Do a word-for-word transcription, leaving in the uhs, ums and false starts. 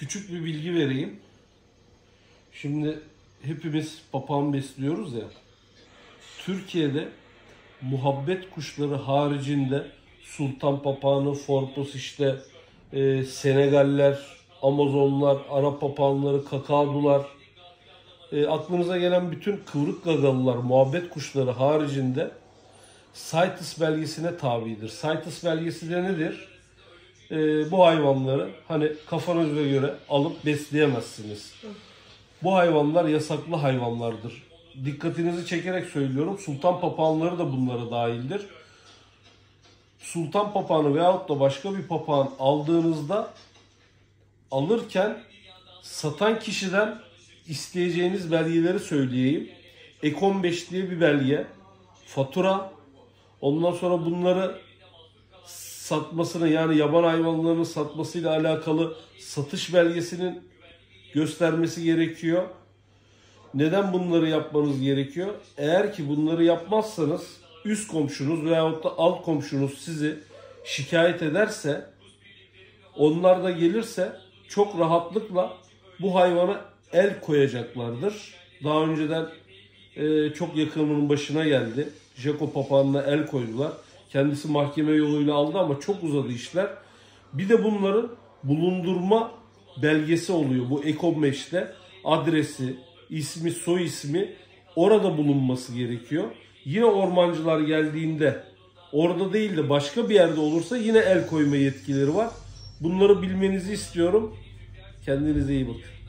Küçük bir bilgi vereyim. Şimdi hepimiz papağan besliyoruz ya. Türkiye'de muhabbet kuşları haricinde sultan papağanı, forpos işte e, Senegaller, Amazonlar, Arap papağanları, kakadular, e, aklınıza gelen bütün kıvrık gagalılar, muhabbet kuşları haricinde CITES belgesine tabidir. CITES belgesi de nedir? E, bu hayvanları hani kafanıza göre alıp besleyemezsiniz. Bu hayvanlar yasaklı hayvanlardır. Dikkatinizi çekerek söylüyorum. Sultan papağanları da bunlara dahildir. Sultan papağanı veyahut da başka bir papağan aldığınızda alırken satan kişiden isteyeceğiniz belgeleri söyleyeyim. Ek on beş diye bir belge, fatura, ondan sonra bunları satmasını yani yaban hayvanlarının satmasıyla alakalı satış belgesinin göstermesi gerekiyor. Neden bunları yapmanız gerekiyor? Eğer ki bunları yapmazsanız üst komşunuz veyahut da alt komşunuz sizi şikayet ederse, onlar da gelirse çok rahatlıkla bu hayvana el koyacaklardır. Daha önceden e, çok yakınının başına geldi. Jako papağanına el koydular. Kendisi mahkeme yoluyla aldı ama çok uzadı işler. Bir de bunların bulundurma belgesi oluyor. Bu Ek on beşte adresi, ismi, soy ismi orada bulunması gerekiyor. Yine ormancılar geldiğinde orada değil de başka bir yerde olursa yine el koyma yetkileri var. Bunları bilmenizi istiyorum. Kendinize iyi bakın.